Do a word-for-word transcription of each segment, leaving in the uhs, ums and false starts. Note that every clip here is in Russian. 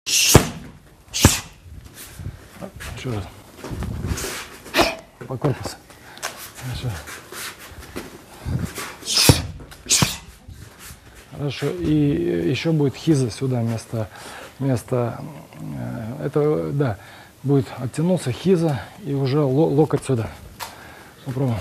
Еще раз. По корпусу. Хорошо. Хорошо. И еще будет хиза сюда вместо, вместо это, да, будет оттянулся хиза и уже локоть сюда. Попробуем.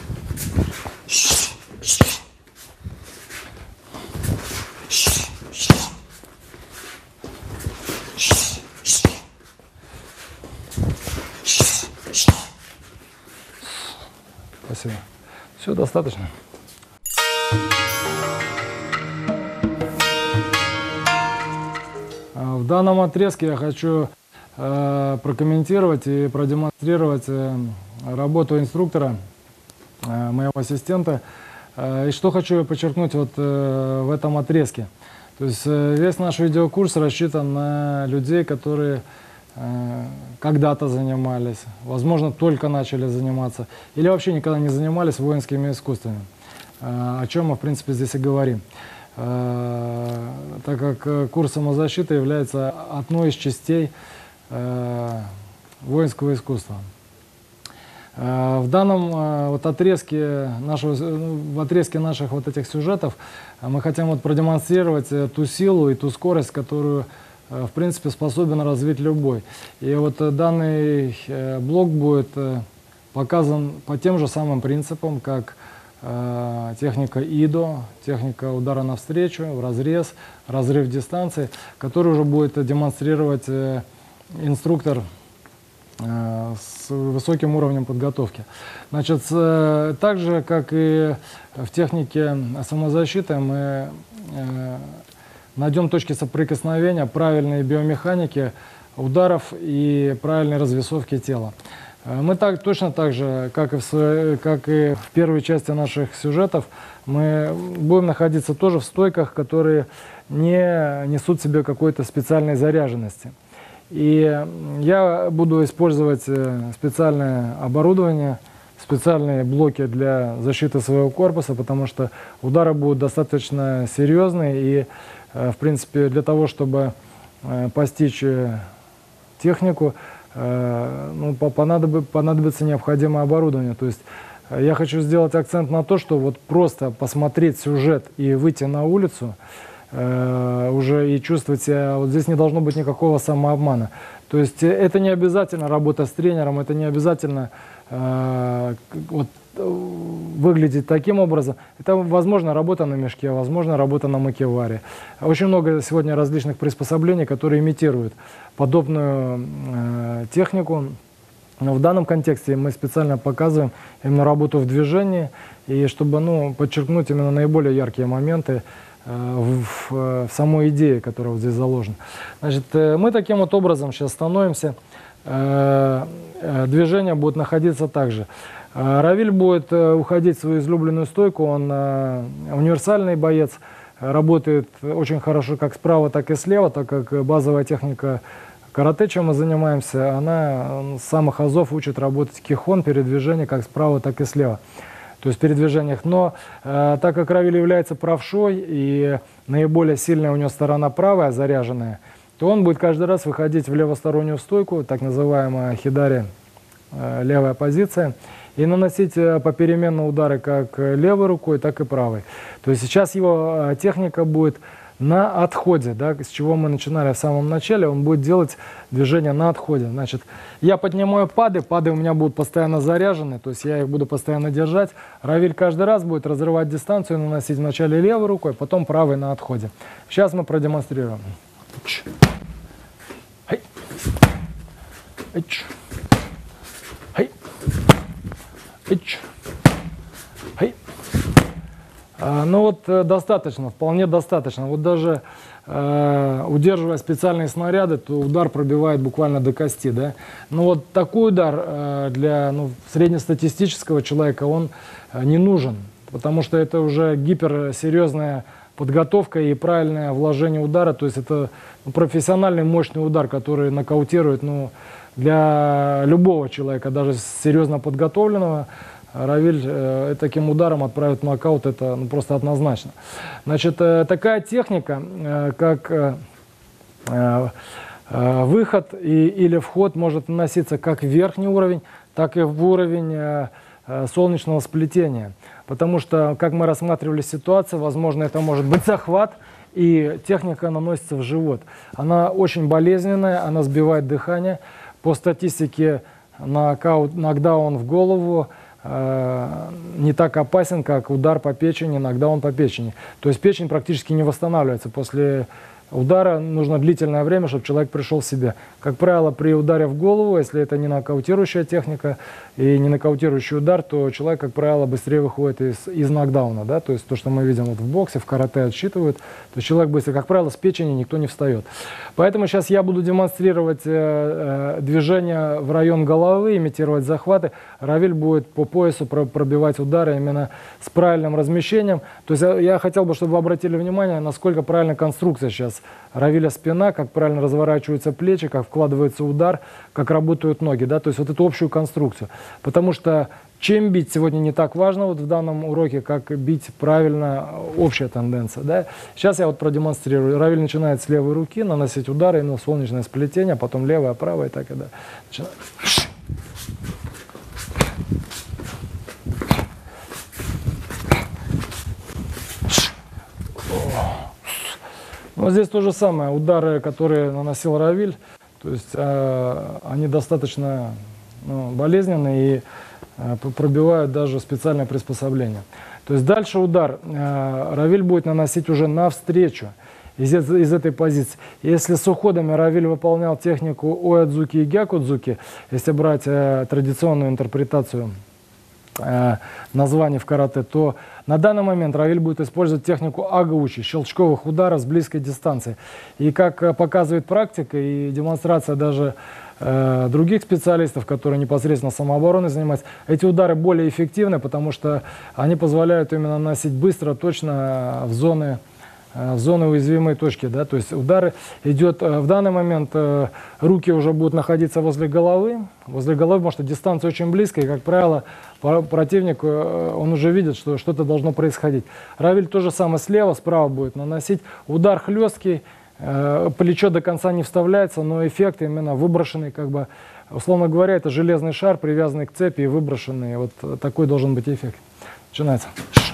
Спасибо. Все, достаточно. В данном отрезке я хочу э, прокомментировать и продемонстрировать э, работу инструктора, э, моего ассистента. Э, и что хочу подчеркнуть вот э, в этом отрезке. То есть э, весь наш видеокурс рассчитан на людей, которые э, когда-то занимались, возможно, только начали заниматься, или вообще никогда не занимались воинскими искусствами, э, о чем мы, в принципе, здесь и говорим. Так как курс самозащиты является одной из частей э, воинского искусства. Э, в данном э, вот отрезке нашего, в отрезке наших вот этих сюжетов мы хотим вот продемонстрировать ту силу и ту скорость, которую э, в принципе способен развить любой. И вот э, данный э, блок будет э, показан по тем же самым принципам, как техника ИДО, техника удара навстречу, в разрез, разрыв дистанции, который уже будет демонстрировать инструктор с высоким уровнем подготовки. Значит, так же, как и в технике самозащиты, мы найдем точки соприкосновения правильной биомеханики ударов и правильной развесовки тела. Мы так, точно так же, как и, в, как и в первой части наших сюжетов, мы будем находиться тоже в стойках, которые не несут в себе какой-то специальной заряженности. И я буду использовать специальное оборудование, специальные блоки для защиты своего корпуса, потому что удары будут достаточно серьезные. И, в принципе, для того, чтобы постичь технику, ну, понадобится, понадобится необходимое оборудование. То есть я хочу сделать акцент на то, что вот просто посмотреть сюжет и выйти на улицу э, уже и чувствовать себя, вот здесь не должно быть никакого самообмана. То есть это не обязательно работа с тренером, это не обязательно э, вот, выглядеть таким образом. Это, возможно, работа на мешке, возможно, работа на макеваре. Очень много сегодня различных приспособлений, которые имитируют подобную э, технику. Но в данном контексте мы специально показываем именно работу в движении, и чтобы ну, подчеркнуть именно наиболее яркие моменты э, в, в, в самой идее, которая вот здесь заложена. Значит, э, мы таким вот образом сейчас становимся. Э, э, движение будет находиться также. Равиль будет уходить в свою излюбленную стойку, он универсальный боец, работает очень хорошо как справа, так и слева, так как базовая техника карате, чем мы занимаемся, она с самых азов учит работать кихон, передвижение как справа, так и слева, то есть передвижениях. Но так как Равиль является правшой и наиболее сильная у него сторона правая, заряженная, то он будет каждый раз выходить в левостороннюю стойку, так называемая хидари, левая позиция, и наносить попеременно удары как левой рукой, так и правой. То есть сейчас его техника будет на отходе, да, с чего мы начинали в самом начале, он будет делать движение на отходе. Значит, я поднимаю пады, пады у меня будут постоянно заряжены, то есть я их буду постоянно держать. Равиль каждый раз будет разрывать дистанцию, наносить вначале левой рукой, потом правой на отходе. Сейчас мы продемонстрируем. Ну вот достаточно, вполне достаточно. Вот даже э, удерживая специальные снаряды, то удар пробивает буквально до кости, да. Но вот такой удар э, для ну, среднестатистического человека он э, не нужен, потому что это уже гиперсерьезная подготовка и правильное вложение удара. То есть это ну, профессиональный мощный удар, который нокаутирует, ну, для любого человека, даже серьезно подготовленного. Равиль э, таким ударом отправит в нокаут, это ну, просто однозначно. Значит, э, такая техника, э, как э, Выход и, или вход может наноситься как в верхний уровень, так и в уровень солнечного сплетения. Потому что, как мы рассматривали ситуацию, возможно, это может быть захват, и техника наносится в живот. Она очень болезненная, она сбивает дыхание. По статистике, нокаут, нокдаун в голову э, не так опасен, как удар по печени, нокдаун по печени. То есть печень практически не восстанавливается после удара, нужно длительное время, чтобы человек пришел в себя. Как правило, при ударе в голову, если это не нокаутирующая техника и не нокаутирующий удар, то человек, как правило, быстрее выходит из, из нокдауна. Да? То есть то, что мы видим вот в боксе, в карате отсчитывают. То есть человек быстро, как правило, с печени никто не встает. Поэтому сейчас я буду демонстрировать э, э, движение в район головы, имитировать захваты. Равиль будет по поясу пробивать удары именно с правильным размещением. То есть я, я хотел бы, чтобы вы обратили внимание, насколько правильная конструкция сейчас Равиля спина, как правильно разворачиваются плечи, как вкладывается удар, как работают ноги, да, то есть вот эту общую конструкцию. Потому что чем бить сегодня не так важно вот в данном уроке, как бить правильно, общая тенденция, да. Сейчас я вот продемонстрирую. Равиль начинает с левой руки наносить удары, именно солнечное сплетение, потом левая, правая, и так и да. Начинает. Но здесь то же самое, удары, которые наносил Равиль, то есть э, они достаточно ну, болезненные и э, пробивают даже специальное приспособление. То есть дальше удар э, Равиль будет наносить уже навстречу из, из этой позиции. Если с уходами Равиль выполнял технику оядзуки и гякудзуки, если брать э, традиционную интерпретацию э, названий в карате, то на данный момент Равиль будет использовать технику агаучи, щелчковых ударов с близкой дистанции. И как показывает практика и демонстрация даже э, других специалистов, которые непосредственно самообороной занимаются, эти удары более эффективны, потому что они позволяют именно наносить быстро, точно в зоны, в зоны уязвимой точки. Да? То есть удары идет в данный момент, э, руки уже будут находиться возле головы, возле головы, потому что дистанция очень близкая, и, как правило, противник, он уже видит, что что-то должно происходить. Равиль то же самое слева, справа будет наносить. Удар хлесткий, э, плечо до конца не вставляется, но эффект именно выброшенный, как бы, условно говоря, это железный шар, привязанный к цепи и выброшенный. Вот такой должен быть эффект. Начинается.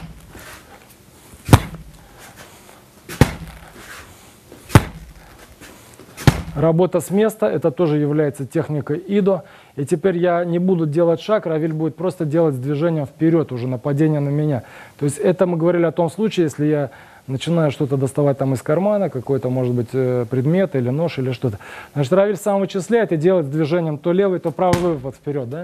Работа с места, это тоже является техникой идо. И теперь я не буду делать шаг, Равиль будет просто делать с движением вперед, уже нападение на меня. То есть это мы говорили о том случае, если я начинаю что-то доставать там из кармана, какой-то, может быть, предмет или нож или что-то. Значит, Равиль сам вычисляет и делает с движением то левый, то правый выпад вперед, да?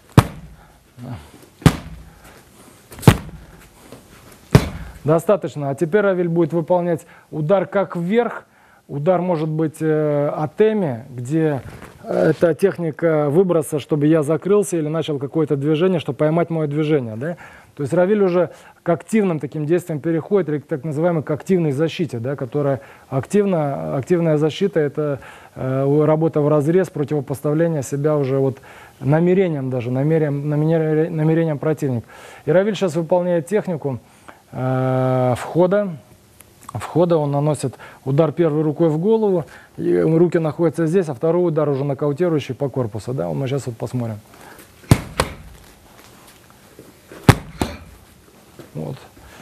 Достаточно. А теперь Равиль будет выполнять удар как вверх. Удар может быть э, атеми, где это техника выброса, чтобы я закрылся или начал какое-то движение, чтобы поймать мое движение. Да? То есть Равиль уже к активным таким действиям переходит, или к так называемой к активной защите, да, которая активно, активная защита – это э, работа в разрез, противопоставление себя уже вот намерением даже, намерением, намерением, намерением противника. И Равиль сейчас выполняет технику э, входа. Входа он наносит удар первой рукой в голову, и руки находятся здесь, а второй удар уже нокаутирующий по корпусу. Да? Мы сейчас вот посмотрим. Вот.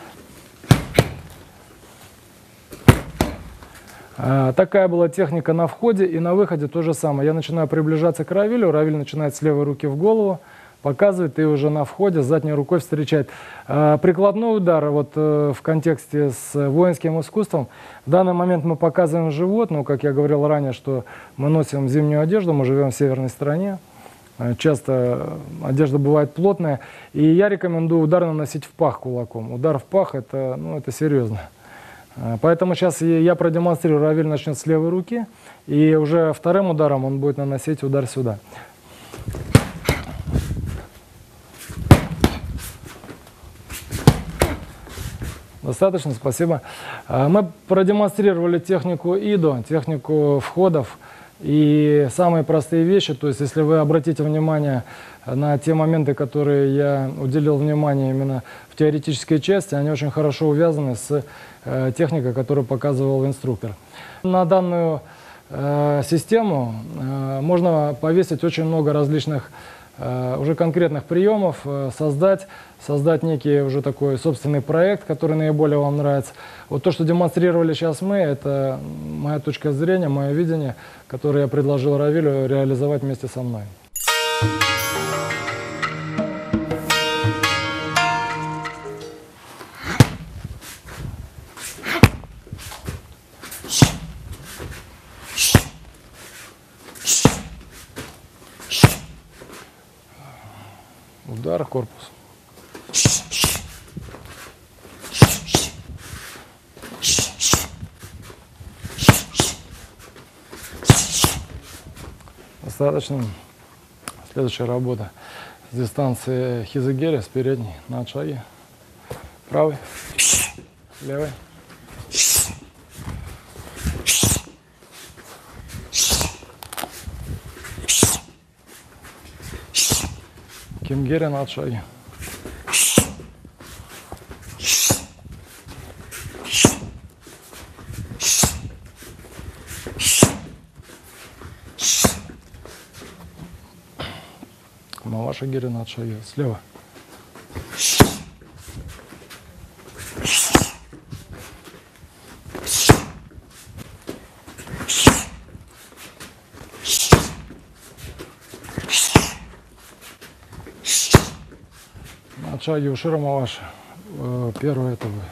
А, такая была техника на входе, и на выходе то же самое. Я начинаю приближаться к Равилю, Равиль начинает с левой руки в голову, показывает и уже на входе с задней рукой встречает. А, прикладной удар вот, э, в контексте с воинским искусством. В данный момент мы показываем живот, но, как я говорил ранее, что мы носим зимнюю одежду, мы живем в северной стране. Часто одежда бывает плотная. И я рекомендую удар наносить в пах кулаком. Удар в пах – это, ну, это серьезно. Поэтому сейчас я продемонстрирую. Равиль начнет с левой руки. И уже вторым ударом он будет наносить удар сюда. Достаточно, спасибо. Мы продемонстрировали технику идо, технику входов и самые простые вещи. То есть, если вы обратите внимание на те моменты, которые я уделил внимание именно в теоретической части, они очень хорошо увязаны с техникой, которую показывал инструктор. На данную э, систему, э, можно повесить очень много различных э, уже конкретных приемов, э, создать, создать некий уже такой собственный проект, который наиболее вам нравится. Вот то, что демонстрировали сейчас мы, это моя точка зрения, мое видение, которое я предложил Равилю реализовать вместе со мной. Удар, корпус. Достаточно. Следующая работа с дистанции хизагери, с передней на отшаге. Правый, левый. Кимгери на отшаге. Маваши гири на отшаге. Слева. На отшаге ушира маваши. Первый это вы.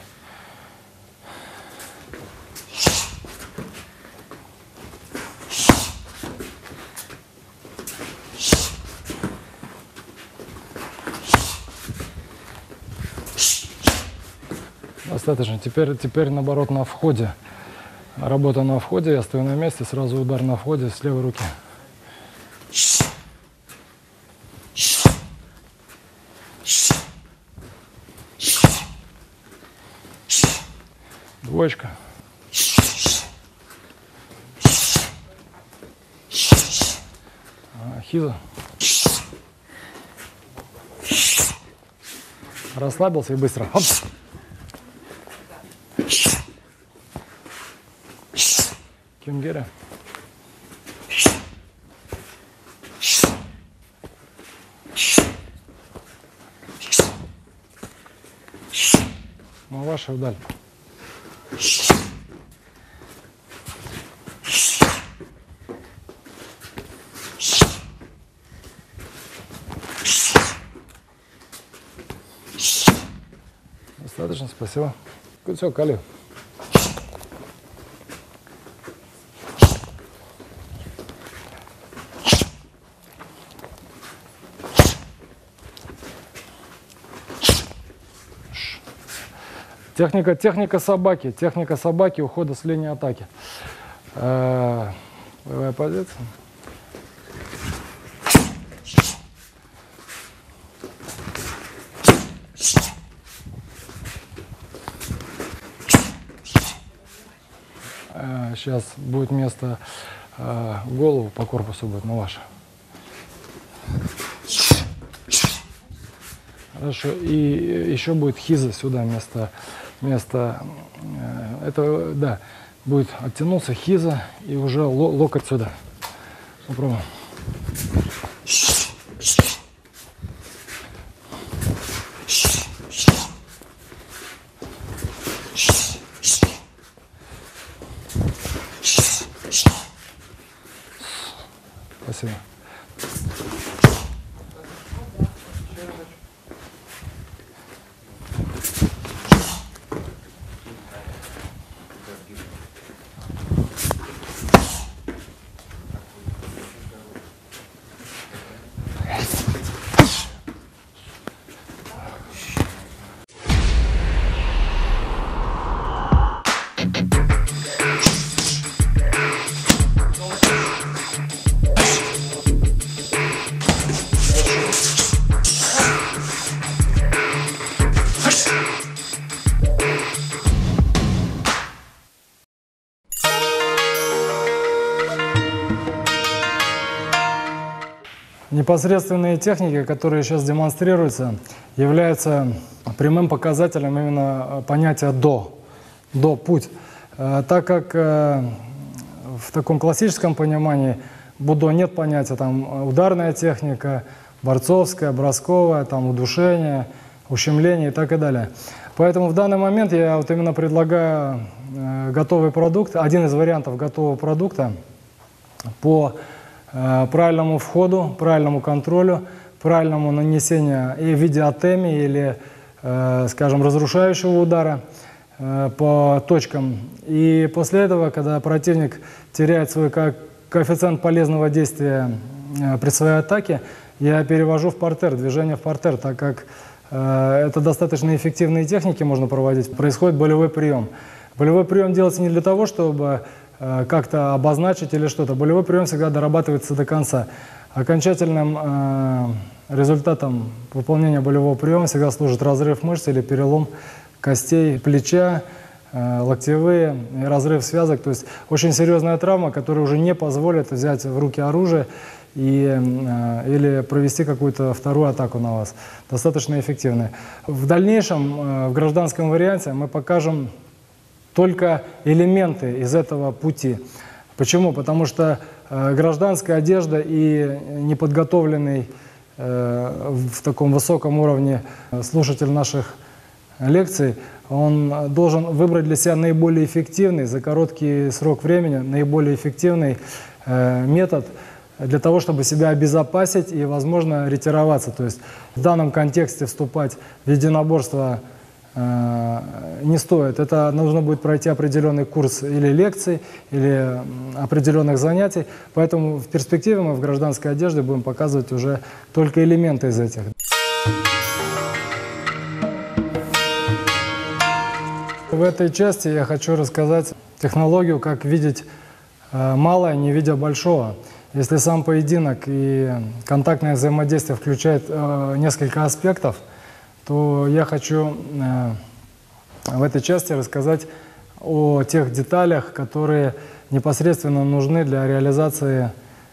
Достаточно. Теперь, теперь наоборот на входе. Работа на входе. Я стою на месте. Сразу удар на входе с левой руки. Двоечка. А, хиза. Расслабился и быстро. Хоп. Кимгери. Маваши вдаль. Достаточно, спасибо. Все, Кали. Техника, техника собаки, техника собаки ухода с линии атаки. Э, боевая позиция. Э, сейчас будет место, э, голову по корпусу будет, на ваше. Хорошо, и еще будет хиза сюда вместо, вместо этого, да, будет оттянуться хиза и уже локоть сюда. Попробуем. Спасибо. Непосредственные техники, которые сейчас демонстрируются, являются прямым показателем именно понятия «до», «до» путь. Так как в в таком классическом понимании будо нет понятия там ударная техника, борцовская, бросковая, там удушение, ущемление и так и далее. Поэтому в данный момент я вот именно предлагаю э, готовый продукт, один из вариантов готового продукта по э, правильному входу, правильному контролю, правильному нанесению и в виде атеми или, э, скажем, разрушающего удара э, по точкам. И после этого, когда противник теряет свой ко коэффициент полезного действия э, при своей атаке, я перевожу в партер, движение в партер, так как э, это достаточно эффективные техники можно проводить. Происходит болевой прием. Болевой прием делается не для того, чтобы э, как-то обозначить или что-то. Болевой прием всегда дорабатывается до конца. Окончательным э, результатом выполнения болевого приема всегда служит разрыв мышц или перелом костей плеча, э, локтевые, и разрыв связок. То есть очень серьезная травма, которая уже не позволит взять в руки оружие и, э, или провести какую-то вторую атаку на вас. Достаточно эффективная. В дальнейшем, э, в гражданском варианте, мы покажем только элементы из этого пути. Почему? Потому что э, гражданская одежда и неподготовленный э, в таком высоком уровне слушатель наших лекций, он должен выбрать для себя наиболее эффективный, за короткий срок времени, наиболее эффективный э, метод для того, чтобы себя обезопасить и, возможно, ретироваться. То есть в данном контексте вступать в единоборство не стоит. Это нужно будет пройти определенный курс или лекций, или определенных занятий. Поэтому в перспективе мы в гражданской одежде будем показывать уже только элементы из этих. В этой части я хочу рассказать технологию, как видеть малое, не видя большого. Если сам поединок и контактное взаимодействие включает несколько аспектов, то я хочу э, в этой части рассказать о тех деталях, которые непосредственно нужны для реализации,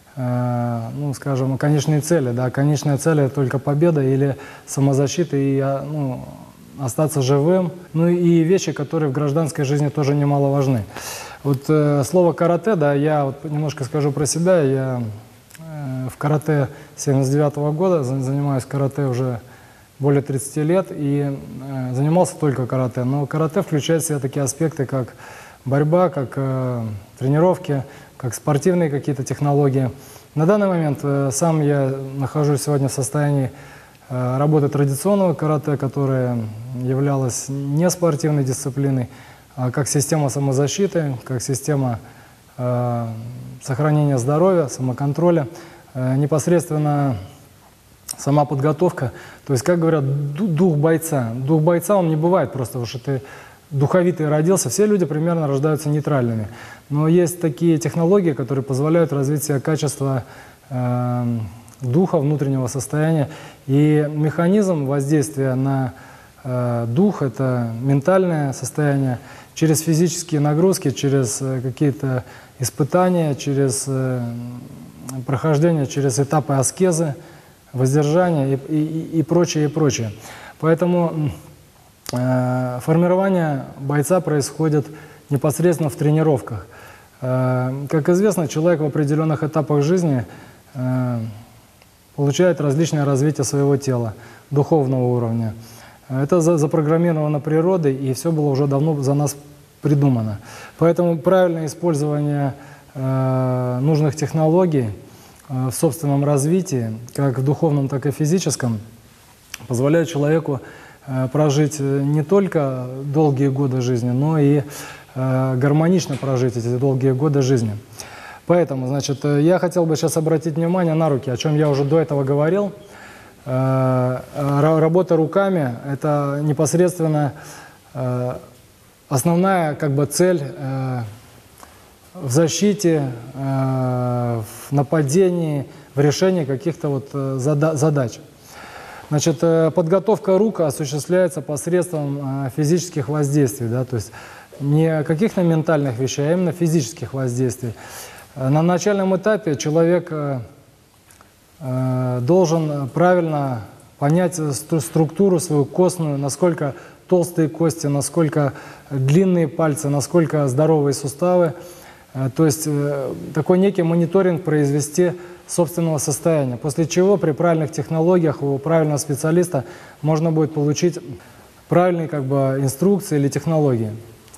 э, ну, скажем, конечной цели. Да? Конечная цель – это только победа или самозащита и ну, остаться живым. Ну и вещи, которые в гражданской жизни тоже немаловажны. Вот э, слово «карате», да, я вот немножко скажу про себя. Я э, в карате семьдесят девятого года, занимаюсь карате уже более тридцати лет и э, занимался только карате. Но карате включает в себя такие аспекты, как борьба, как э, тренировки, как спортивные какие-то технологии. На данный момент э, сам я нахожусь сегодня в состоянии э, работы традиционного карате, которое являлось не спортивной дисциплиной, а как система самозащиты, как система э, сохранения здоровья, самоконтроля, э, непосредственно сама подготовка, то есть, как говорят, дух бойца. Дух бойца, он не бывает просто, потому что ты духовитый родился. Все люди примерно рождаются нейтральными. Но есть такие технологии, которые позволяют развить себе качество э, духа, внутреннего состояния. И механизм воздействия на э, дух – это ментальное состояние через физические нагрузки, через э, какие-то испытания, через э, прохождение, через этапы аскезы, воздержание и, и, и прочее, и прочее. Поэтому э, формирование бойца происходит непосредственно в тренировках. Э, как известно, человек в определенных этапах жизни э, получает различное развитие своего тела, духовного уровня. Это за, запрограммировано природой, и все было уже давно за нас придумано. Поэтому правильное использование э, нужных технологий в собственном развитии, как в духовном, так и физическом, позволяет человеку прожить не только долгие годы жизни, но и гармонично прожить эти долгие годы жизни. Поэтому, значит, я хотел бы сейчас обратить внимание на руки, о чем я уже до этого говорил. Работа руками – это непосредственно основная как бы цель в защите, в нападении, в решении каких-то вот задач. Значит, подготовка рук осуществляется посредством физических воздействий, да, то есть не каких-то ментальных вещей, а именно физических воздействий. На начальном этапе человек должен правильно понять структуру свою костную, насколько толстые кости, насколько длинные пальцы, насколько здоровые суставы. То есть такой некий мониторинг произвести собственного состояния, после чего при правильных технологиях у правильного специалиста можно будет получить правильные как бы инструкции или технологии.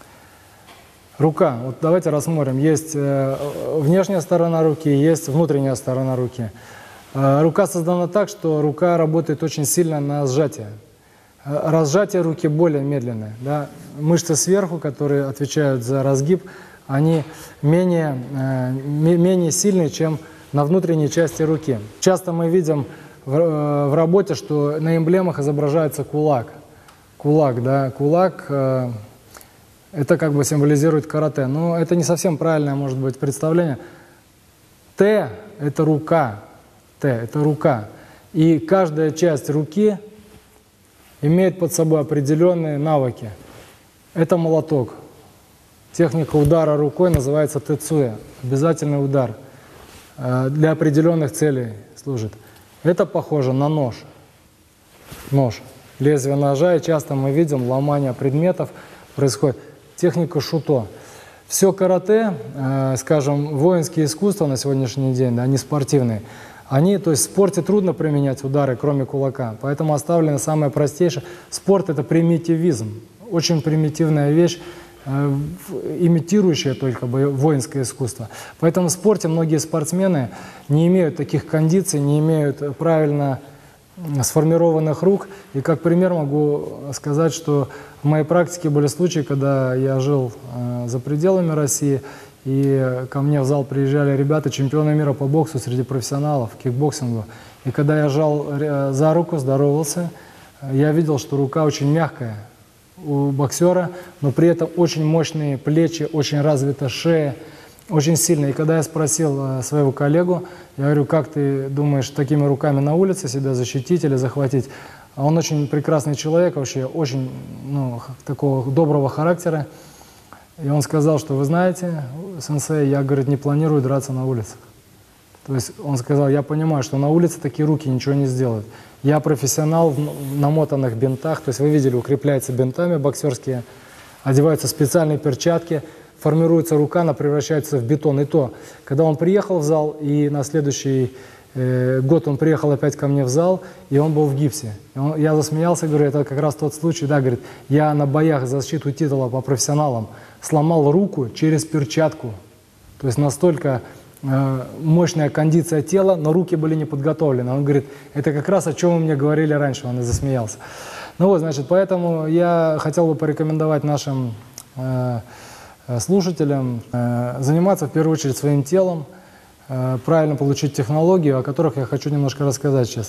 Рука. Вот давайте рассмотрим. Есть внешняя сторона руки, есть внутренняя сторона руки. Рука создана так, что рука работает очень сильно на сжатие. Разжатие руки более медленное. Да? Мышцы сверху, которые отвечают за разгиб, они менее, менее сильные, чем на внутренней части руки. Часто мы видим в, в работе, что на эмблемах изображается кулак. Кулак, да, кулак, э, это как бы символизирует карате. Но это не совсем правильное, может быть, представление. Т – это рука. Т – это рука. И каждая часть руки имеет под собой определенные навыки. Это молоток. Техника удара рукой называется тэцуэ, обязательный удар. Для определенных целей служит. Это похоже на нож. Нож. Лезвие ножа, и часто мы видим ломание предметов происходит. Техника шуто. Все карате, скажем, воинские искусства на сегодняшний день, да, они спортивные. Они, то есть в спорте трудно применять удары, кроме кулака. Поэтому оставлено самое простейшее. Спорт – это примитивизм. Очень примитивная вещь, имитирующее только воинское искусство. Поэтому в спорте многие спортсмены не имеют таких кондиций, не имеют правильно сформированных рук. И как пример могу сказать, что в моей практике были случаи, когда я жил за пределами России, и ко мне в зал приезжали ребята, чемпионы мира по боксу среди профессионалов, кикбоксингу. И когда я жал за руку, здоровался, я видел, что рука очень мягкая у боксера, но при этом очень мощные плечи, очень развита шея, очень сильно. И когда я спросил своего коллегу, я говорю, как ты думаешь, такими руками на улице себя защитить или захватить? А он очень прекрасный человек, вообще очень, ну, такого доброго характера. И он сказал, что вы знаете, сенсей, я, говорит, не планирую драться на улицах. То есть он сказал, я понимаю, что на улице такие руки ничего не сделают. Я профессионал в намотанных бинтах, то есть вы видели, укрепляется бинтами боксерские, одеваются специальные перчатки, формируется рука, она превращается в бетон. И то, когда он приехал в зал, и на следующий э, год он приехал опять ко мне в зал, и он был в гипсе. И он, я засмеялся, говорю, это как раз тот случай, да, говорит, я на боях за защиту титула по профессионалам сломал руку через перчатку. То есть настолько мощная кондиция тела, но руки были не подготовлены. Он говорит, это как раз о чем вы мне говорили раньше, он и засмеялся. Ну вот, значит, поэтому я хотел бы порекомендовать нашим э, слушателям э, заниматься в первую очередь своим телом, э, правильно получить технологию, о которых я хочу немножко рассказать сейчас.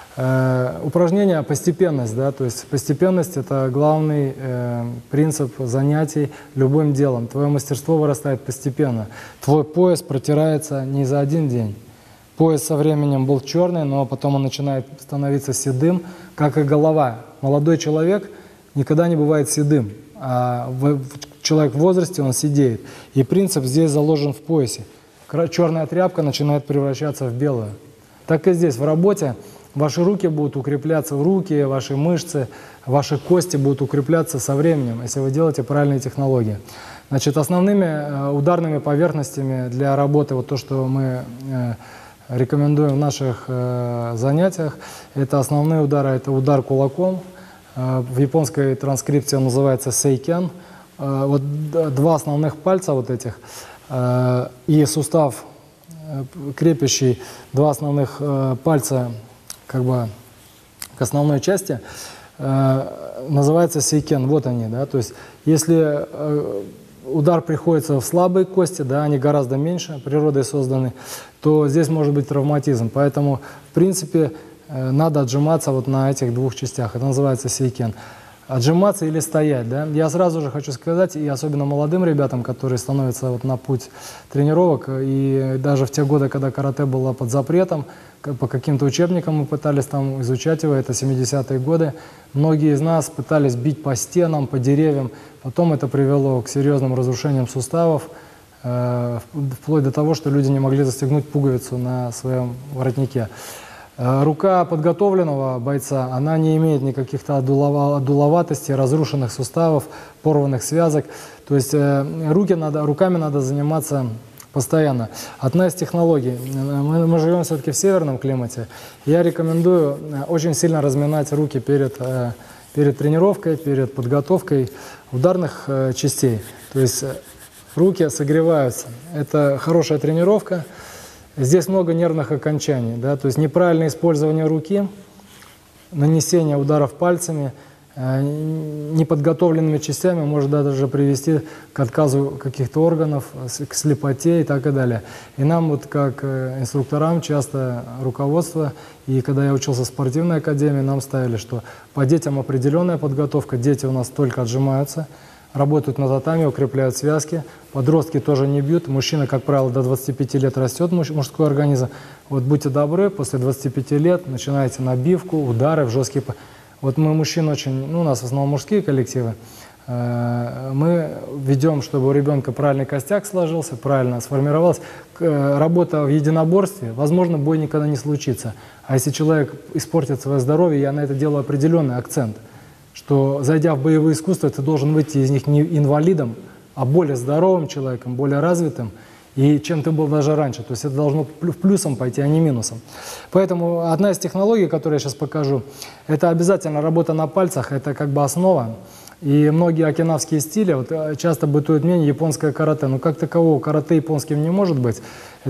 Э, упражнение постепенность, да, то есть постепенность – это главный э, принцип занятий любым делом. Твое мастерство вырастает постепенно. Твой пояс протирается не за один день. Пояс со временем был черный, но потом он начинает становиться седым, как и голова. Молодой человек никогда не бывает седым, а человек в возрасте он седеет. И принцип здесь заложен в поясе. Черная тряпка начинает превращаться в белую. Так и здесь в работе. Ваши руки будут укрепляться в руки, ваши мышцы, ваши кости будут укрепляться со временем, если вы делаете правильные технологии. Значит, основными ударными поверхностями для работы, вот то, что мы рекомендуем в наших занятиях, это основные удары, это удар кулаком. В японской транскрипции он называется сейкен. Вот два основных пальца вот этих и сустав крепящий, два основных пальца как бы к основной части, э, называется сейкен. Вот они, да, то есть если э, удар приходится в слабые кости, да, они гораздо меньше, природой созданы, то здесь может быть травматизм. Поэтому, в принципе, э, надо отжиматься вот на этих двух частях. Это называется сейкен. Отжиматься или стоять, да. Я сразу же хочу сказать, и особенно молодым ребятам, которые становятся вот на путь тренировок, и даже в те годы, когда карате было под запретом, по каким-то учебникам мы пытались там изучать его, это семидесятые годы, многие из нас пытались бить по стенам, по деревьям, потом это привело к серьезным разрушениям суставов, э, вплоть до того, что люди не могли застегнуть пуговицу на своем воротнике. Рука подготовленного бойца, она не имеет никаких-то одуловатостей, разрушенных суставов, порванных связок. То есть руки надо, руками надо заниматься постоянно. Одна из технологий, мы, мы живем все-таки в северном климате, я рекомендую очень сильно разминать руки перед, перед тренировкой, перед подготовкой ударных частей. То есть руки согреваются. Это хорошая тренировка. Здесь много нервных окончаний, да, то есть неправильное использование руки, нанесение ударов пальцами, э, неподготовленными частями может даже привести к отказу каких-то органов, к слепоте и так и далее. И нам вот как инструкторам часто руководство, и когда я учился в спортивной академии, нам ставили, что по детям определенная подготовка, дети у нас только отжимаются, работают на татами, укрепляют связки. Подростки тоже не бьют. Мужчина, как правило, до двадцати пяти лет растет мужской организм. Вот будьте добры, после двадцати пяти лет начинаете набивку, удары в жесткие... Вот мы, мужчины, очень... Ну, у нас в основном мужские коллективы. Мы ведем, чтобы у ребенка правильный костяк сложился, правильно сформировался. Работа в единоборстве, возможно, бой никогда не случится. А если человек испортит свое здоровье, я на это делаю определенный акцент, что, зайдя в боевые искусства, ты должен выйти из них не инвалидом, а более здоровым человеком, более развитым, и чем ты был даже раньше. То есть это должно в плюсом пойти, а не минусом. Поэтому одна из технологий, которую я сейчас покажу, это обязательно работа на пальцах, это как бы основа. И многие окинавские стили, вот часто бытует мнение японское карате, но как такового карате японским не может быть.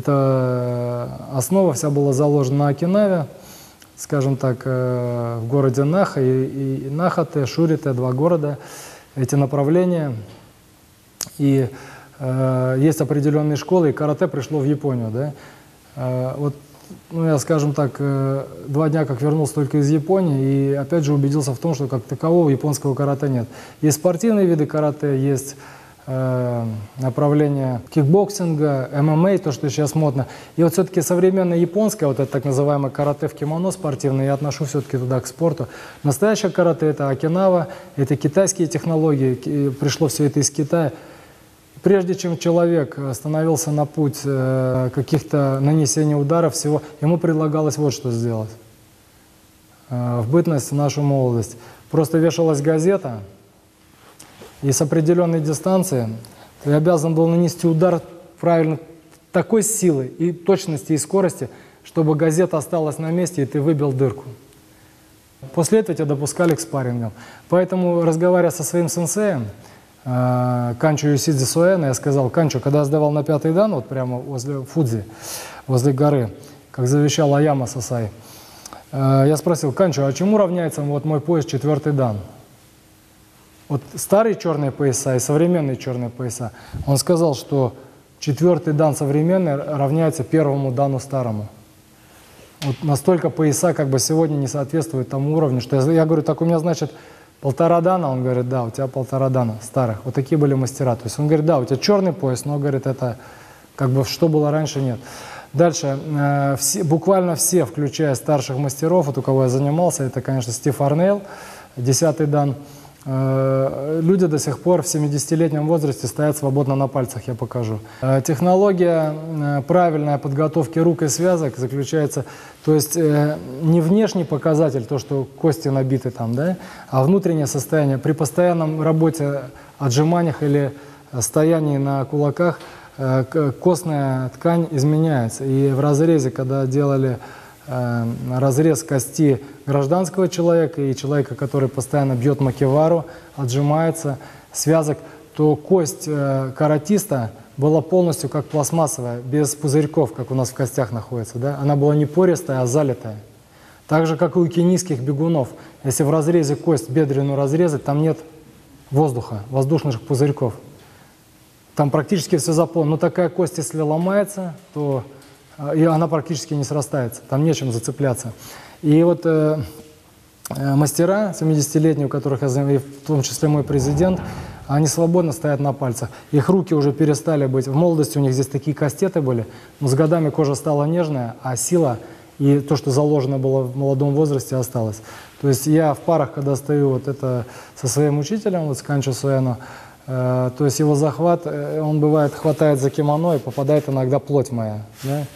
Это основа вся была заложена на Окинаве, скажем так, в городе Наха и, и Нахате, Шурите, два города, эти направления. И э, есть определенные школы, и карате пришло в Японию. Да? Э, вот, ну, я, скажем так, э, два дня как вернулся только из Японии, и опять же убедился в том, что как такового японского карате нет. Есть спортивные виды карате, есть э, направления кикбоксинга, эм эм а, то, что сейчас модно. И вот все-таки современное японское, вот это так называемое карате в кимоно спортивное, я отношу все-таки туда к спорту. Настоящее карате — это Окинава, это китайские технологии, пришло все это из Китая. Прежде чем человек становился на путь э, каких-то нанесения ударов, всего, ему предлагалось вот что сделать. Э, в бытность, в нашу молодость. Просто вешалась газета, и с определенной дистанции ты обязан был нанести удар правильно такой силы и точности, и скорости, чтобы газета осталась на месте, и ты выбил дырку. После этого тебя допускали к спаррингам. Поэтому, разговаривая со своим сенсеем, Канчо Юсидзи Суэна, я сказал: Канчо, когда я сдавал на пятый дан, вот прямо возле Фудзи, возле горы, как завещал Аяма Сасай, я спросил: Канчо, а чему равняется вот мой пояс четвертый дан? Вот старые черные пояса и современные черные пояса. Он сказал, что четвертый дан современный равняется первому дану старому. Вот настолько пояса как бы сегодня не соответствуют тому уровню, что я, я говорю: так у меня, значит, полтора дана? Он говорит: да, у тебя полтора дана старых. Вот такие были мастера. То есть он говорит: да, у тебя черный пояс, но, говорит, это как бы что было раньше, нет. Дальше, э, все, буквально все, включая старших мастеров, вот у кого я занимался, это, конечно, Стив Арнейл, десятый дан. Э, люди до сих пор в семидесятилетнем возрасте стоят свободно на пальцах, я покажу. Э, технология э, правильной подготовки рук и связок заключается, то есть э, не внешний показатель, то, что кости набиты там, да, а внутреннее состояние. При постоянном работе, отжиманиях или стоянии на кулаках э, костная ткань изменяется. И в разрезе, когда делали э, разрез кости гражданского человека и человека, который постоянно бьет макевару, отжимается, связок, то кость э, каратиста была полностью как пластмассовая, без пузырьков, как у нас в костях находится. Да? Она была не пористая, а залитая. Так же, как и у кенийских бегунов. Если в разрезе кость бедренную разрезать, там нет воздуха, воздушных пузырьков. Там практически все заполнено. Но такая кость, если ломается, то и она практически не срастается. Там нечем зацепляться. И вот э, э, мастера семидесятилетние, у которых я знаю, в том числе мой президент, они свободно стоят на пальцах. Их руки уже перестали быть. В молодости у них здесь такие кастеты были, но с годами кожа стала нежная, а сила и то, что заложено было в молодом возрасте, осталось. То есть я в парах, когда стою вот это со своим учителем, вот с Канчо Суэно, э, то есть его захват, он бывает хватает за кимоно и попадает иногда плоть моя. Да?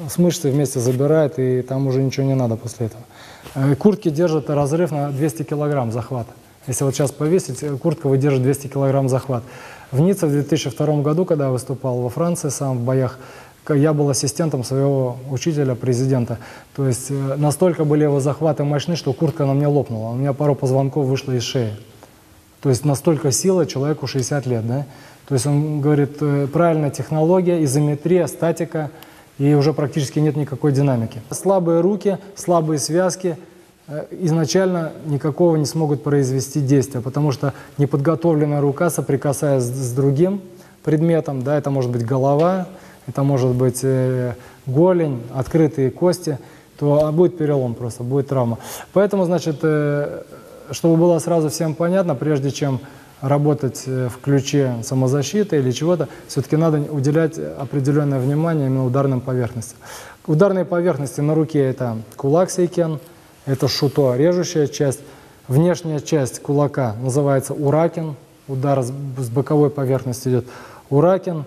с мышцей вместе забирает, и там уже ничего не надо после этого. Куртки держат разрыв на двести килограмм захвата. Если вот сейчас повесить, куртка выдержит двести килограмм захват. В Ницце в две тысячи втором году, когда я выступал во Франции сам в боях, я был ассистентом своего учителя, президента. То есть настолько были его захваты мощны, что куртка на мне лопнула. У меня пару позвонков вышло из шеи. То есть настолько сила, человеку шестьдесят лет. Да? То есть он говорит, правильная технология, изометрия, статика, и уже практически нет никакой динамики. Слабые руки, слабые связки изначально никакого не смогут произвести действия, потому что неподготовленная рука, соприкасаясь с другим предметом, да, это может быть голова, это может быть э, голень, открытые кости, то будет перелом просто, будет травма. Поэтому, значит, э, чтобы было сразу всем понятно, прежде чем работать в ключе самозащиты или чего-то, все-таки надо уделять определенное внимание именно ударным поверхностям. Ударные поверхности на руке — это кулак сейкен, это шуто, режущая часть. Внешняя часть кулака называется уракин, удар с боковой поверхности идет уракин.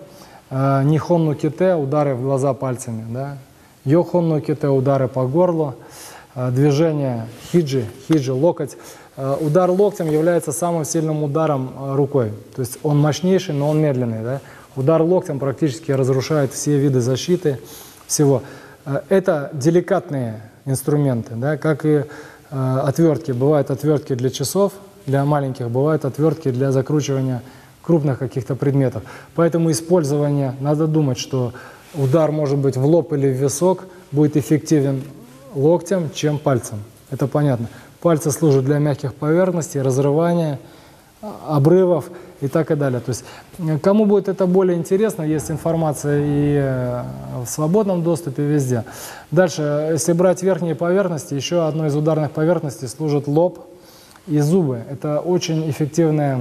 Нихон ну ките, удары в глаза пальцами. Да? Йохон ну ките, удары по горлу. Движение хиджи, хиджи, локоть. Удар локтем является самым сильным ударом рукой. То есть он мощнейший, но он медленный. Да? Удар локтем практически разрушает все виды защиты, всего. Это деликатные инструменты, да? Как и э, отвертки. Бывают отвертки для часов, для маленьких, бывают отвертки для закручивания крупных каких-то предметов. Поэтому использование, надо думать, что удар может быть в лоб или в висок, будет эффективен локтем, чем пальцем. Это понятно. Пальцы служат для мягких поверхностей, разрывания, обрывов и так и далее. То есть, кому будет это более интересно, есть информация и в свободном доступе, везде. Дальше, если брать верхние поверхности, еще одной из ударных поверхностей служит лоб и зубы. Это очень эффективное,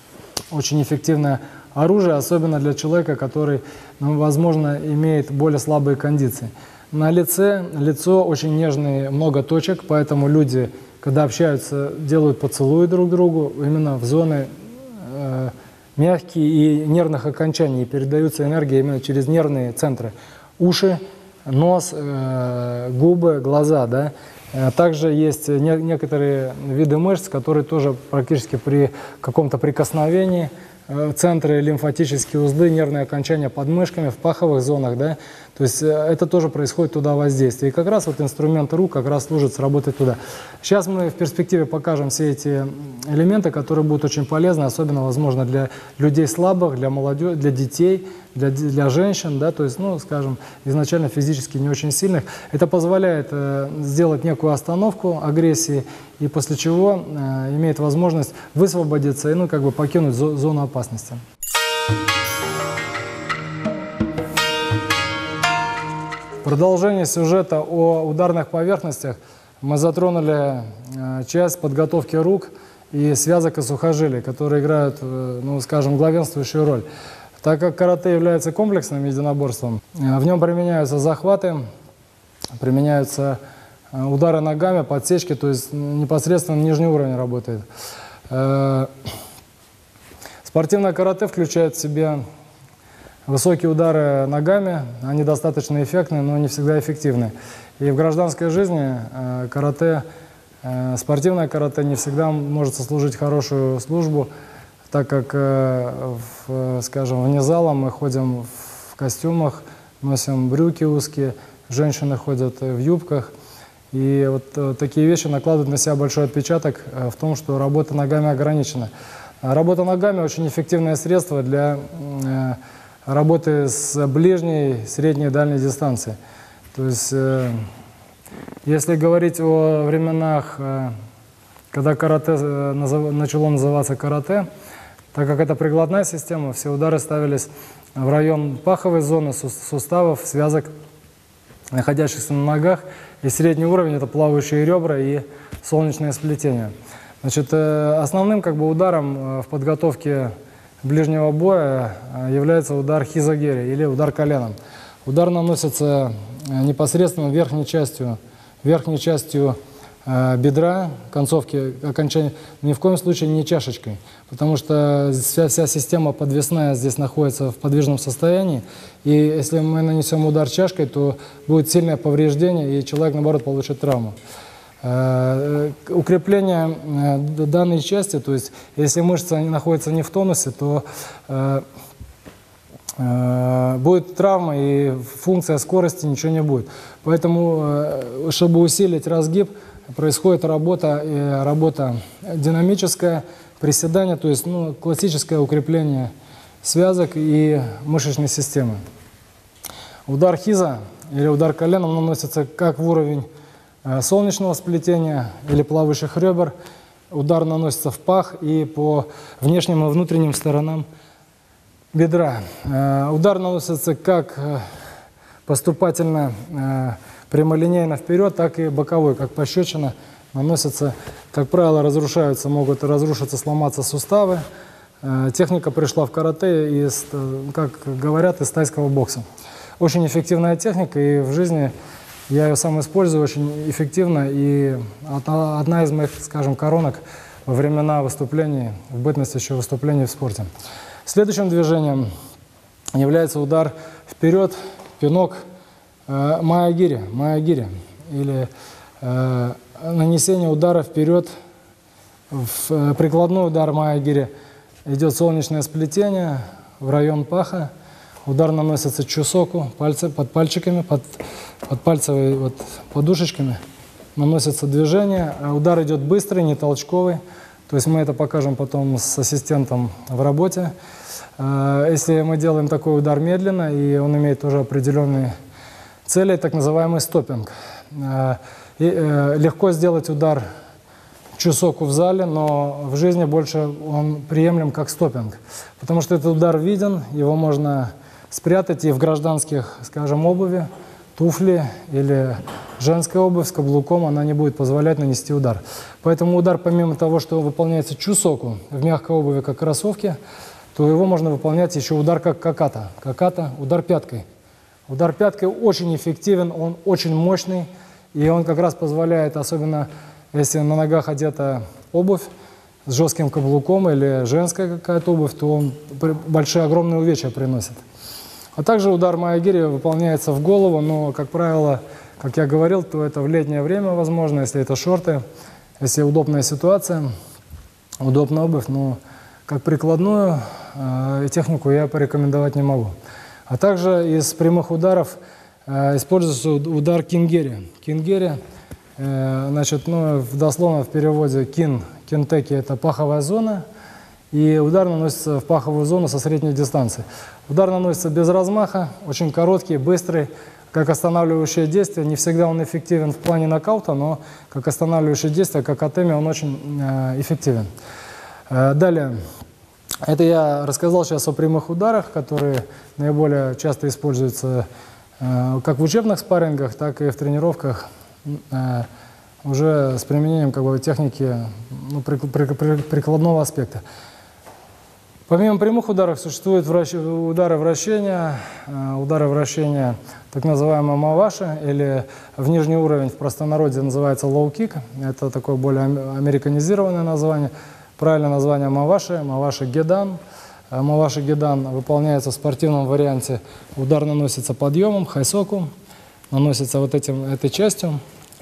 очень эффективное оружие, особенно для человека, который, ну, возможно, имеет более слабые кондиции. На лице, лицо очень нежные, много точек, поэтому люди, когда общаются, делают поцелуи друг другу именно в зоны э, мягкие и нервных окончаний, и передаются энергия именно через нервные центры. Уши, нос, э, губы, глаза. Да? Также есть не, некоторые виды мышц, которые тоже практически при каком-то прикосновении, э, центры, лимфатические узлы, нервные окончания под мышками, в паховых зонах, да? То есть это тоже происходит туда воздействие. И как раз вот инструмент рук как раз служит сработать туда. Сейчас мы в перспективе покажем все эти элементы, которые будут очень полезны, особенно, возможно, для людей слабых, для молодежи, для детей, для, для женщин, да, то есть, ну, скажем, изначально физически не очень сильных. Это позволяет э, сделать некую остановку агрессии, и после чего э, имеет возможность высвободиться и, ну, как бы покинуть зо зону опасности. Продолжение сюжета о ударных поверхностях. Мы затронули э, часть подготовки рук и связок и сухожилий, которые играют, э, ну, скажем, главенствующую роль. Так как карате является комплексным единоборством, э, в нем применяются захваты, применяются э, удары ногами, подсечки, то есть непосредственно нижний уровень работает. Э, спортивное карате включает в себя высокие удары ногами, они достаточно эффектны, но не всегда эффективны. И в гражданской жизни э, карате, э, спортивное карате не всегда может сослужить хорошую службу, так как, э, в, скажем, вне зала мы ходим в костюмах, носим брюки узкие, женщины ходят в юбках. И вот э, такие вещи накладывают на себя большой отпечаток э, в том, что работа ногами ограничена. Работа ногами очень эффективное средство для э, работы с ближней, средней и дальней дистанции. То есть, э, если говорить о временах, э, когда карате э, назов, начало называться карате, так как это прикладная система, все удары ставились в район паховой зоны, суставов, связок, находящихся на ногах, и средний уровень — это плавающие ребра и солнечное сплетение. Значит, э, основным как бы ударом в подготовке ближнего боя является удар хизагери или удар коленом. Удар наносится непосредственно верхней частью, верхней частью бедра, концовки, окончания, ни в коем случае не чашечкой, потому что вся, вся система подвесная здесь находится в подвижном состоянии, и если мы нанесем удар чашкой, то будет сильное повреждение, и человек, наоборот, получит травму. Укрепление данной части, то есть если мышца находится не в тонусе, то будет травма, и функция скорости ничего не будет. Поэтому, чтобы усилить разгиб, происходит работа, работа динамическая, приседание, то есть ну, классическое укрепление связок и мышечной системы. Удар хиза или удар коленом наносится как в уровень солнечного сплетения или плавающих ребер. Удар наносится в пах и по внешним и внутренним сторонам бедра. Удар наносится как поступательно прямолинейно вперед, так и боковой, как пощечина наносится. Как правило, разрушаются, могут разрушиться, сломаться суставы. Техника пришла в карате, из, как говорят, из тайского бокса. Очень эффективная техника, и в жизни я ее сам использую очень эффективно. И одна из моих, скажем, коронок во времена выступлений, в бытность еще выступлений в спорте. Следующим движением является удар вперед, пинок, маягири, маягири, или э, нанесение удара вперед, в прикладной удар маягири. Идет солнечное сплетение в район паха, удар наносится чусоку, пальцы, под пальчиками, под, под пальцевой вот, подушечками, наносится движение, а удар идет быстрый, не толчковый, то есть мы это покажем потом с ассистентом в работе. Если мы делаем такой удар медленно, и он имеет тоже определенные цели, так называемый стоппинг. Легко сделать удар чусоку в зале, но в жизни больше он приемлем как стоппинг, потому что этот удар виден, его можно спрятать и в гражданских, скажем, обуви, туфли или женская обувь с каблуком, она не будет позволять нанести удар. Поэтому удар, помимо того, что выполняется чусоку в мягкой обуви, как кроссовки, то его можно выполнять еще удар как каката. Каката – удар пяткой. Удар пяткой очень эффективен, он очень мощный, и он как раз позволяет, особенно если на ногах одета обувь с жестким каблуком или женская какая-то обувь, то он большие, огромные увечья приносит. А также удар маягири выполняется в голову, но, как правило, как я говорил, то это в летнее время возможно, если это шорты, если удобная ситуация, удобная обувь, но как прикладную э, технику я порекомендовать не могу. А также из прямых ударов э, используется удар кингери. Кингери, э, значит, ну, дословно в переводе кин, кинтеки – это паховая зона, и удар наносится в паховую зону со средней дистанции. Удар наносится без размаха, очень короткий, быстрый, как останавливающее действие. Не всегда он эффективен в плане нокаута, но как останавливающее действие, как атеми, он очень э, эффективен. Э, далее. Это я рассказал сейчас о прямых ударах, которые наиболее часто используются э, как в учебных спаррингах, так и в тренировках э, уже с применением как бы, техники ну, при, при, при, прикладного аспекта. Помимо прямых ударов существуют вращ... удары вращения, э, удары вращения так называемые маваши, или в нижний уровень в простонародье называется лоу-кик, это такое более американизированное название. Правильное название маваши, маваши гедан. Маваши гедан выполняется в спортивном варианте. Удар наносится подъемом, хайсоку, наносится вот этим, этой частью.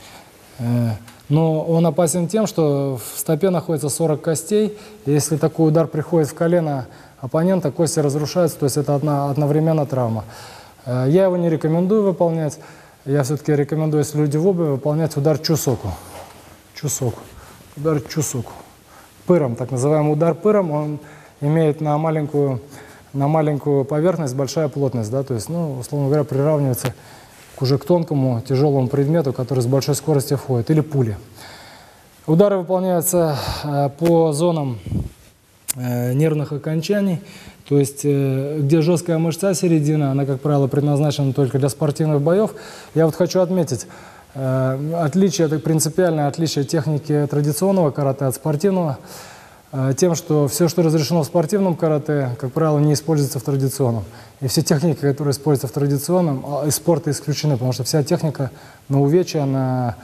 Но он опасен тем, что в стопе находится сорок костей. И если такой удар приходит в колено оппонента, кости разрушаются, то есть это одна, одновременно травма. Я его не рекомендую выполнять. Я все-таки рекомендую, если люди в обуви, выполнять удар чусоку. Чусоку. Удар чусоку. Пыром, так называемый удар пыром, он имеет на маленькую, на маленькую поверхность большая плотность, да, то есть, ну, условно говоря, приравнивается к уже к тонкому, тяжелому предмету, который с большой скоростью входит, или пули. Удары выполняются э, по зонам э, нервных окончаний, то есть, э, где жесткая мышца середина, она, как правило, предназначена только для спортивных боев. Я вот хочу отметить, отличие, это принципиальное отличие техники традиционного карате от спортивного, тем, что все, что разрешено в спортивном карате, как правило, не используется в традиционном. И все техники, которые используются в традиционном, из спорта исключены, потому что вся техника на увечья, на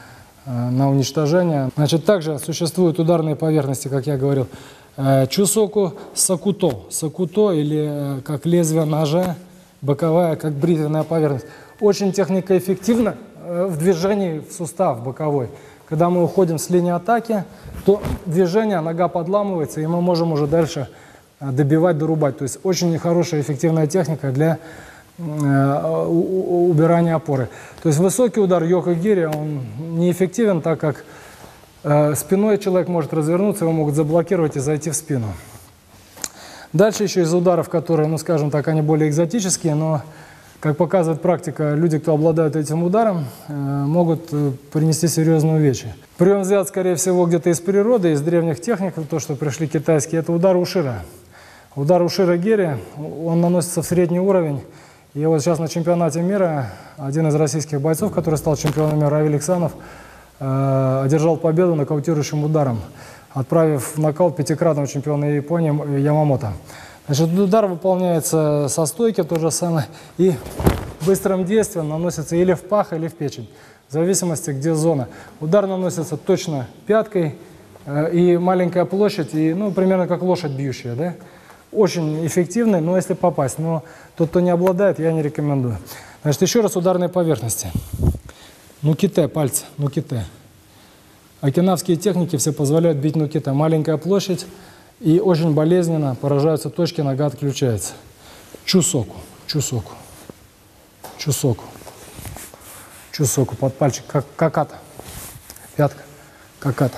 на уничтожение. Значит, также существуют ударные поверхности, как я говорил, чусоку сакуто. Сакуто или как лезвие ножа, боковая, как бритвенная поверхность. Очень техникоэффективно в движении в сустав боковой. Когда мы уходим с линии атаки, то движение, нога подламывается, и мы можем уже дальше добивать, дорубать. То есть очень хорошая эффективная техника для э, убирания опоры. То есть высокий удар йокогири, он неэффективен, так как э, спиной человек может развернуться, его могут заблокировать и зайти в спину. Дальше еще из ударов, которые, ну скажем так, они более экзотические, но, как показывает практика, люди, кто обладают этим ударом, э, могут э, принести серьезные увечья. Прием взят, скорее всего, где-то из природы, из древних техник, то, что пришли китайские, это удар ушира. Удар ушира гири, он наносится в средний уровень. И вот сейчас на чемпионате мира один из российских бойцов, который стал чемпионом мира, Равиль Иксанов, э, одержал победу нокаутирующим ударом, отправив в нокаут пятикратного чемпиона Японии Ямамото. Значит, удар выполняется со стойки, то же самое, и быстрым действием наносится или в пах, или в печень, в зависимости, где зона. Удар наносится точно пяткой, э, и маленькая площадь, и, ну, примерно как лошадь бьющая, да? Очень эффективный, но если попасть. Но тот, кто не обладает, я не рекомендую. Значит, еще раз ударные поверхности. Нуките, пальцы, нуките. Окинавские техники все позволяют бить нуките. Маленькая площадь, и очень болезненно поражаются точки, нога отключается. Чусоку, чусоку, чусоку, чусоку, под пальчик, как каката, пятка, каката.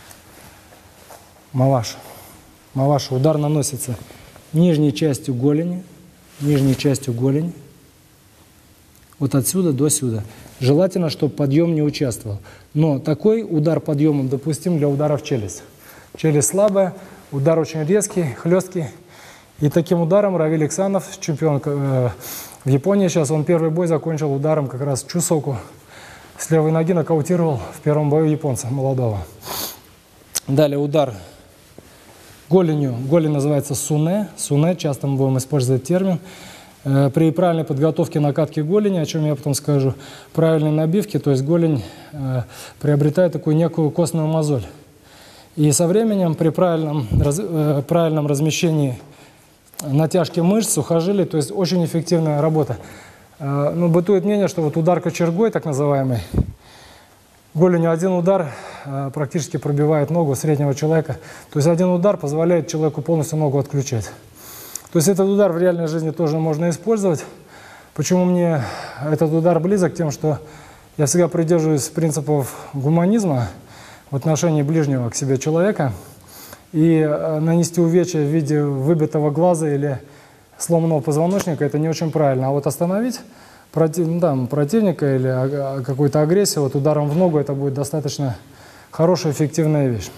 Маваша. Маваша. Удар наносится нижней частью голени, нижней частью голени, вот отсюда до сюда. Желательно, чтобы подъем не участвовал. Но такой удар подъемом допустим для удара в челюсть. Челюсть слабая, удар очень резкий, хлесткий. И таким ударом Равиль Иксанов, чемпион э, в Японии сейчас, он первый бой закончил ударом как раз чусоку. С левой ноги нокаутировал в первом бою японца молодого. Далее удар голенью. Голень называется суне. Суне, часто мы будем использовать термин. Э, при правильной подготовке накатки голени, о чем я потом скажу, правильной набивки, то есть голень э, приобретает такую некую костную мозоль. И со временем при правильном, раз, э, правильном размещении натяжки мышц, сухожилий, то есть очень эффективная работа. Э, ну, бытует мнение, что вот удар кочергой, так называемый, голенью один удар э, практически пробивает ногу среднего человека. То есть один удар позволяет человеку полностью ногу отключать. То есть этот удар в реальной жизни тоже можно использовать. Почему мне этот удар близок? Тем, что я всегда придерживаюсь принципов гуманизма в отношении ближнего к себе человека. И э, нанести увечья в виде выбитого глаза или сломанного позвоночника – это не очень правильно. А вот остановить Против, ну, там, противника или а, какую-то агрессию вот ударом в ногу, это будет достаточно хорошая, эффективная вещь.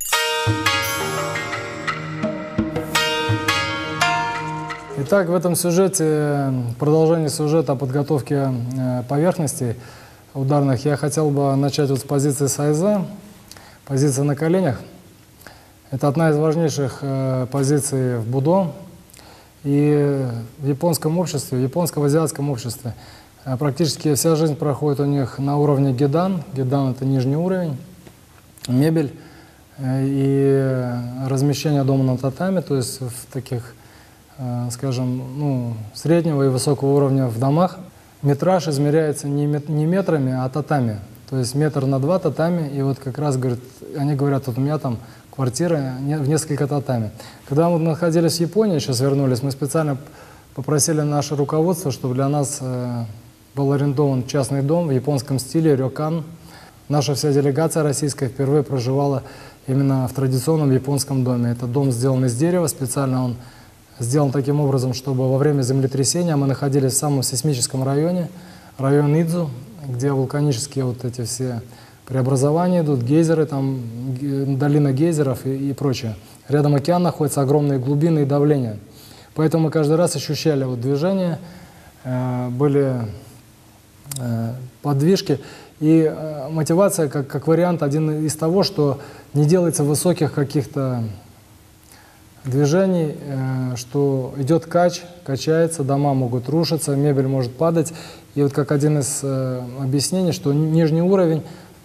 Итак, в этом сюжете, продолжение сюжета о подготовке э, поверхностей ударных, я хотел бы начать вот с позиции сайза, позиция на коленях. Это одна из важнейших э, позиций в будо. И в японском обществе, в японско-азиатском обществе практически вся жизнь проходит у них на уровне гедан. Гедан – это нижний уровень, мебель и размещение дома на татами, то есть в таких, скажем, ну, среднего и высокого уровня в домах. Метраж измеряется не метрами, а татами. То есть метр на два татами, и вот как раз, говорят, они говорят, вот у меня там квартира в несколько татами. Когда мы находились в Японии, сейчас вернулись, мы специально попросили наше руководство, чтобы для нас э, был арендован частный дом в японском стиле, рёкан. Наша вся делегация российская впервые проживала именно в традиционном японском доме. Это дом сделан из дерева, специально он сделан таким образом, чтобы во время землетрясения мы находились в самом сейсмическом районе, район Идзу, где вулканические вот эти все преобразования идут, гейзеры, там, долина гейзеров и, и прочее. Рядом океан находится, огромные глубины и давление. Поэтому мы каждый раз ощущали вот движение, э, были э, подвижки. И э, мотивация, как, как вариант, один из того, что не делается высоких каких-то движений, э, что идет кач, качается, дома могут рушиться, мебель может падать. И вот как один из э, объяснений, что нижний уровень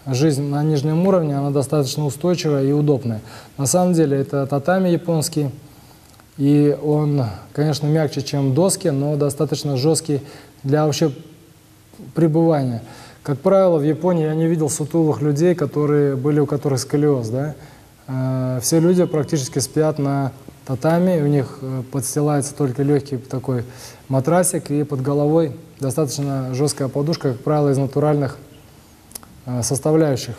жизнь на нижнем уровне, она достаточно устойчивая и удобная. На самом деле это татами японский, и он, конечно, мягче, чем доски, но достаточно жесткий для вообще пребывания. Как правило, в Японии я не видел сутулых людей, которые были, у которых сколиоз. Да? Э, все люди практически спят на татами, у них подстилается только легкий такой матрасик, и под головой достаточно жесткая подушка, как правило, из натуральных э, составляющих.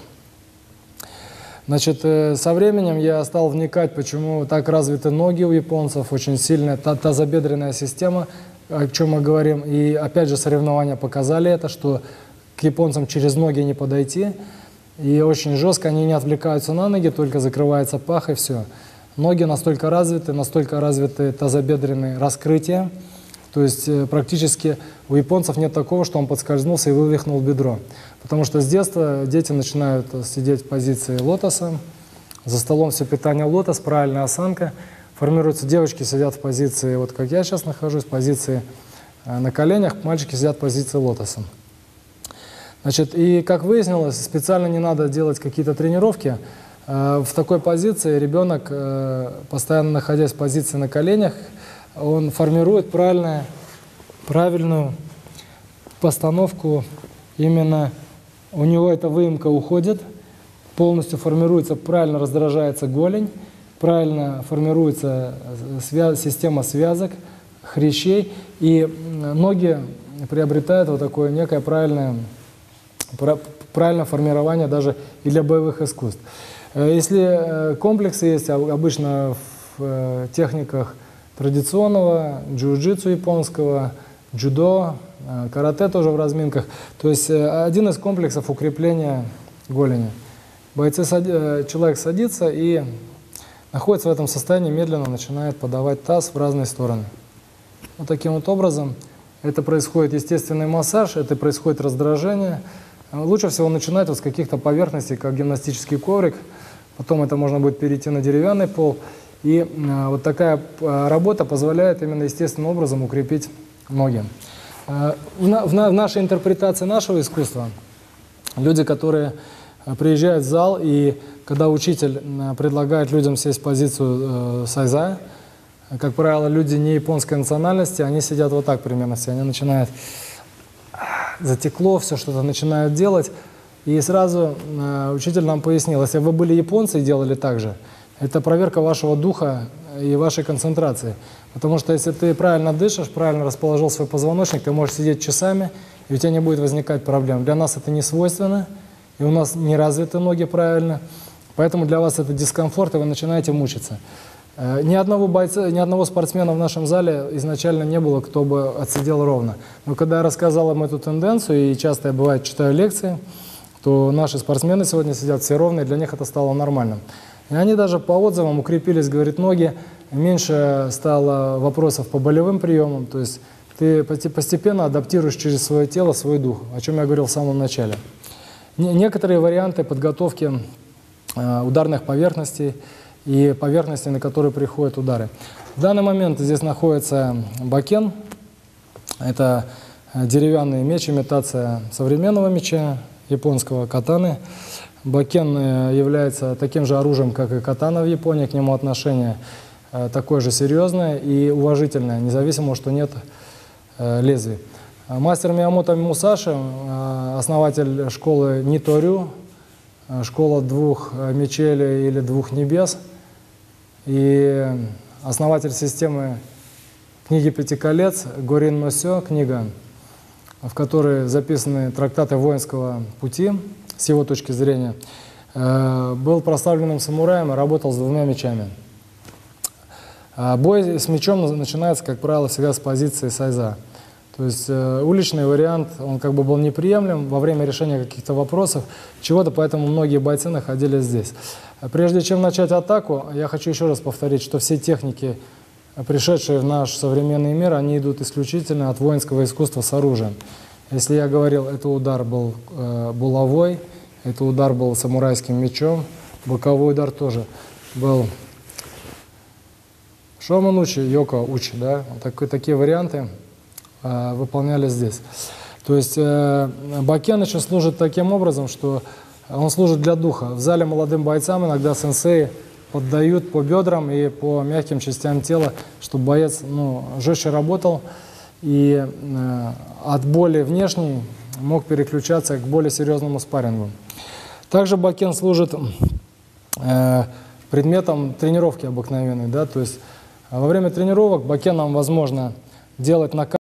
Значит, э, со временем я стал вникать, почему так развиты ноги у японцев, очень сильная тазобедренная система, о чем мы говорим. И опять же соревнования показали это, что к японцам через ноги не подойти. И очень жестко они не отвлекаются на ноги, только закрывается пах и все. Ноги настолько развиты, настолько развиты тазобедренные раскрытия. То есть практически у японцев нет такого, что он подскользнулся и вывихнул бедро. Потому что с детства дети начинают сидеть в позиции лотоса. За столом все питание лотос, правильная осанка. Формируются девочки, сидят в позиции, вот как я сейчас нахожусь, в позиции на коленях, мальчики сидят в позиции лотоса. Значит, и как выяснилось, специально не надо делать какие-то тренировки. В такой позиции ребенок, постоянно находясь в позиции на коленях, он формирует правильную, правильную постановку, именно у него эта выемка уходит, полностью формируется, правильно раздражается голень, правильно формируется связ, система связок, хрящей, и ноги приобретают вот такое некое правильное, правильное формирование даже и для боевых искусств. Если комплексы есть, обычно в техниках традиционного, джиу-джитсу японского, дзюдо, карате тоже в разминках. То есть один из комплексов укрепления голени. Бойцы, человек садится и находится в этом состоянии, медленно начинает подавать таз в разные стороны. Вот таким вот образом это происходит естественный массаж, это происходит раздражение. Лучше всего начинать вот с каких-то поверхностей, как гимнастический коврик. Потом это можно будет перейти на деревянный пол. И э, вот такая э, работа позволяет именно естественным образом укрепить ноги. Э, в, на, в, на, в нашей интерпретации нашего искусства люди, которые э, приезжают в зал, и когда учитель э, предлагает людям сесть в позицию э, сайза, как правило, люди не японской национальности, они сидят вот так примерно все. Они начинают, затекло, все что-то начинают делать. И сразу э, учитель нам пояснил, если вы были японцы и делали так же, это проверка вашего духа и вашей концентрации. Потому что если ты правильно дышишь, правильно расположил свой позвоночник, ты можешь сидеть часами, и у тебя не будет возникать проблем. Для нас это не свойственно, и у нас не развиты ноги правильно, поэтому для вас это дискомфорт, и вы начинаете мучиться. Ни одного бойца, ни одного спортсмена в нашем зале изначально не было, кто бы отсидел ровно. Но когда я рассказал им эту тенденцию, и часто я, бывает, читаю лекции, то наши спортсмены сегодня сидят все ровно, и для них это стало нормальным. И они даже по отзывам укрепились, говорит, ноги, меньше стало вопросов по болевым приемам, то есть ты постепенно адаптируешь через свое тело свой дух, о чем я говорил в самом начале. Некоторые варианты подготовки ударных поверхностей и поверхностей, на которые приходят удары. В данный момент здесь находится бакен, это деревянный меч, имитация современного меча, японского катаны. Бакен является таким же оружием, как и катана в Японии, к нему отношение такое же серьезное и уважительное, независимо, что нет лезвий. Мастер Миямото Мусаши, основатель школы Ниторю, школа двух мечей или двух небес, и основатель системы книги «Пяти колец» Горин Носё, книга, в которой записаны трактаты воинского пути, с его точки зрения, был прославленным самураем и работал с двумя мечами. Бой с мечом начинается, как правило, всегда с позиции сайза. То есть уличный вариант, он как бы был неприемлем во время решения каких-то вопросов, чего-то, поэтому многие бойцы находились здесь. Прежде чем начать атаку, я хочу еще раз повторить, что все техники, пришедшие в наш современный мир, они идут исключительно от воинского искусства с оружием. Если я говорил, это удар был э, булавой, это удар был самурайским мечом, боковой удар тоже был шоманучи, йоко учи, да, так, такие варианты э, выполнялись здесь. То есть э, бакен еще служит таким образом, что он служит для духа. В зале молодым бойцам иногда сенсеи поддают по бедрам и по мягким частям тела, чтобы боец ну, жестче работал и э, от боли внешней мог переключаться к более серьезному спаррингу. Также бакен служит э, предметом тренировки обыкновенной, да, то есть во время тренировок бакеном возможно делать накат